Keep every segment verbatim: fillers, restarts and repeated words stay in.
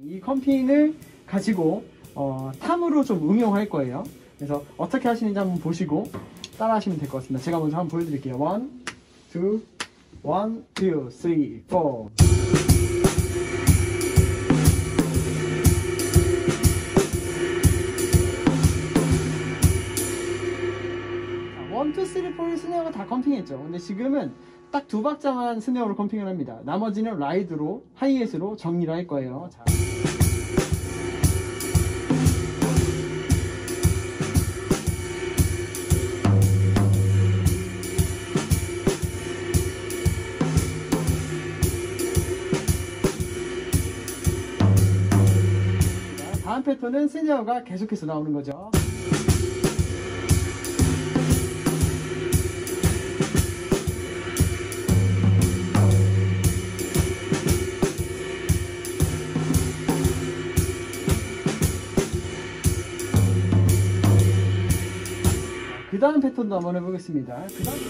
이 컴핑을 가지고 어, 탐으로 좀 응용할 거예요. 그래서 어떻게 하시는지 한번 보시고 따라 하시면 될 것 같습니다. 제가 먼저 한번 보여드릴게요. 원, 투, 원, 투, 쓰리, 포. 원, 투, 쓰리, 포를 스네어가 다 컴핑했죠. 근데 지금은 딱 두 박자만 스네어로 컴핑을 합니다. 나머지는 라이드로, 하이햇으로 정리를 할 거예요. 자. 다음 패턴은 스네어가 계속해서 나오는 거죠. 그 다음 패턴도 한번 해보겠습니다. 그 다음...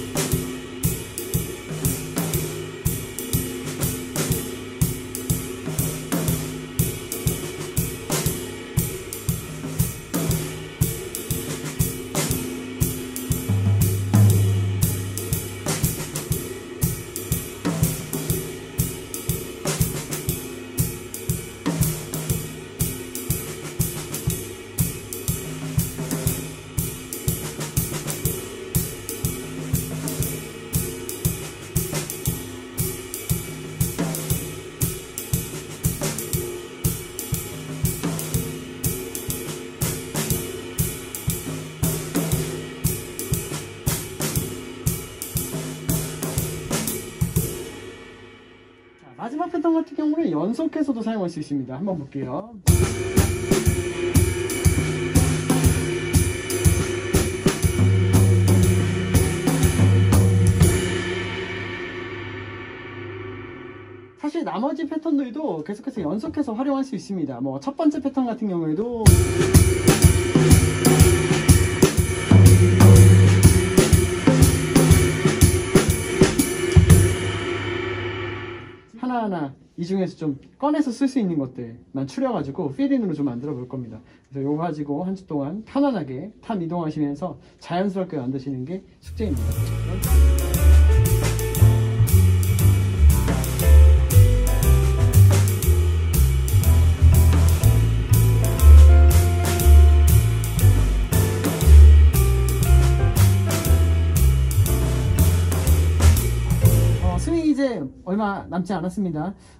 마지막 패턴 같은 경우는 연속해서도 사용할 수 있습니다. 한번 볼게요. 사실 나머지 패턴들도 계속해서 연속해서 활용할 수 있습니다. 뭐 첫 번째 패턴 같은 경우에도 하나하나 이 중에서 좀 꺼내서 쓸 수 있는 것들만 추려가지고 필인으로 좀 만들어 볼 겁니다. 그래서 이거 가지고 한 주 동안 편안하게 탐 이동하시면서 자연스럽게 만드시는 게 숙제입니다. 이제 얼마 남지 않았습니다.